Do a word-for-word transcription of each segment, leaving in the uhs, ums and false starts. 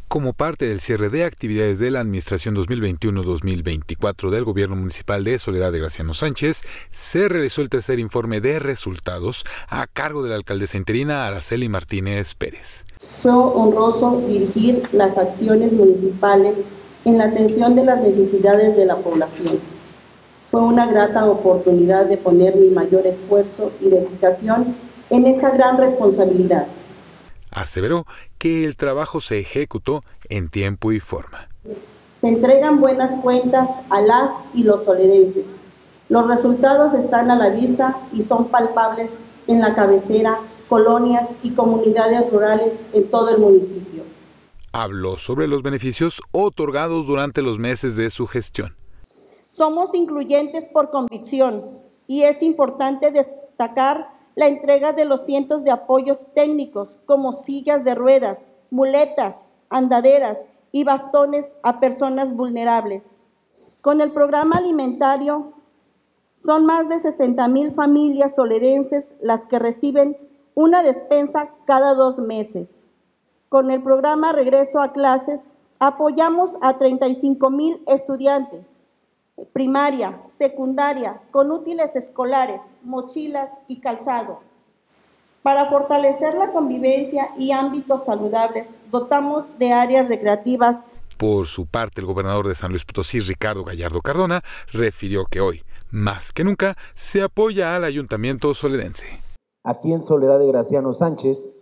Como parte del cierre de actividades de la Administración dos mil veintiuno dos mil veinticuatro del Gobierno Municipal de Soledad de Graciano Sánchez, se realizó el tercer informe de resultados a cargo de la alcaldesa interina Araceli Martínez Pérez. Fue honroso dirigir las acciones municipales en la atención de las necesidades de la población. Fue una grata oportunidad de poner mi mayor esfuerzo y dedicación en esa gran responsabilidad. Aseveró que el trabajo se ejecutó en tiempo y forma. Se entregan buenas cuentas a las y los soledenses. Los resultados están a la vista y son palpables en la cabecera, colonias y comunidades rurales en todo el municipio. Habló sobre los beneficios otorgados durante los meses de su gestión. Somos incluyentes por convicción y es importante destacar la entrega de los cientos de apoyos técnicos como sillas de ruedas, muletas, andaderas y bastones a personas vulnerables. Con el programa alimentario, son más de sesenta mil familias soledenses las que reciben una despensa cada dos meses. Con el programa Regreso a Clases, apoyamos a treinta y cinco mil estudiantes, primaria, secundaria, con útiles escolares, mochilas y calzado. Para fortalecer la convivencia y ámbitos saludables, dotamos de áreas recreativas. Por su parte, el gobernador de San Luis Potosí, Ricardo Gallardo Cardona, refirió que hoy, más que nunca, se apoya al ayuntamiento soledense. Aquí en Soledad de Graciano Sánchez,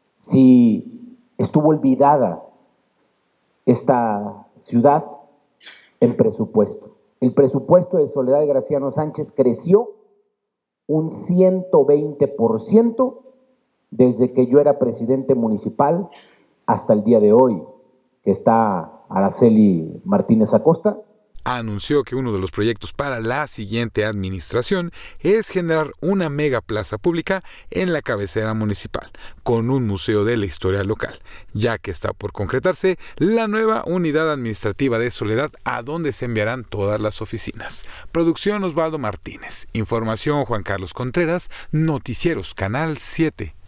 si estuvo olvidada esta ciudad en presupuesto. El presupuesto de Soledad de Graciano Sánchez creció un ciento veinte por ciento desde que yo era presidente municipal hasta el día de hoy, que está Araceli Martínez Acosta. Anunció que uno de los proyectos para la siguiente administración es generar una mega plaza pública en la cabecera municipal, con un museo de la historia local, ya que está por concretarse la nueva unidad administrativa de Soledad, a donde se enviarán todas las oficinas. Producción Osvaldo Martínez. Información Juan Carlos Contreras. Noticieros Canal siete.